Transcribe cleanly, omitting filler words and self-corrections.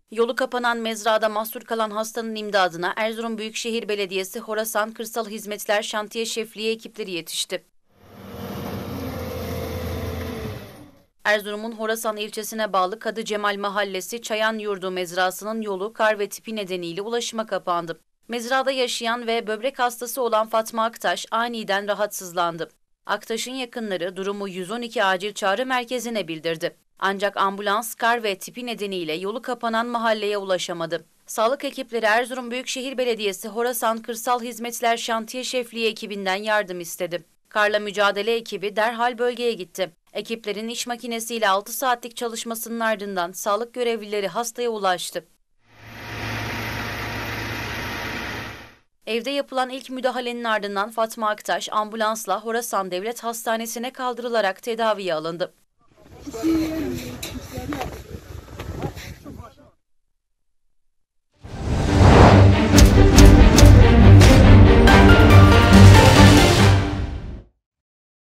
Yolu kapanan mezrada mahsur kalan hastanın imdadına Erzurum Büyükşehir Belediyesi Horasan Kırsal Hizmetler Şantiye Şefliği ekipleri yetişti. Erzurum'un Horasan ilçesine bağlı Kadı Cemal Mahallesi Çayan Yurdu mezrasının yolu kar ve tipi nedeniyle ulaşıma kapandı. Mezrada yaşayan ve böbrek hastası olan Fatma Aktaş aniden rahatsızlandı. Aktaş'ın yakınları durumu 112 acil çağrı merkezine bildirdi. Ancak ambulans kar ve tipi nedeniyle yolu kapanan mahalleye ulaşamadı. Sağlık ekipleri Erzurum Büyükşehir Belediyesi Horasan Kırsal Hizmetler Şantiye Şefliği ekibinden yardım istedi. Karla mücadele ekibi derhal bölgeye gitti. Ekiplerin iş makinesiyle 6 saatlik çalışmasının ardından sağlık görevlileri hastaya ulaştı. Evde yapılan ilk müdahalenin ardından Fatma Aktaş ambulansla Horasan Devlet Hastanesi'ne kaldırılarak tedaviye alındı.